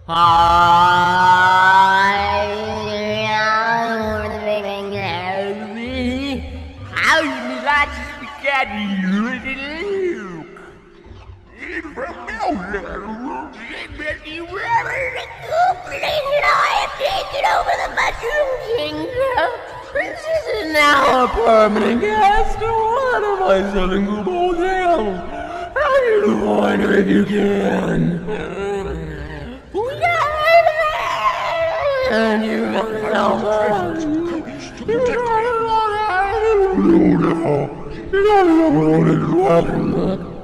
How you like spaghetti? I've taken over the Mushroom Kingdom. This is now a permanent guest. What am I selling to both hotels? How do you wonder if you can? And you don't know.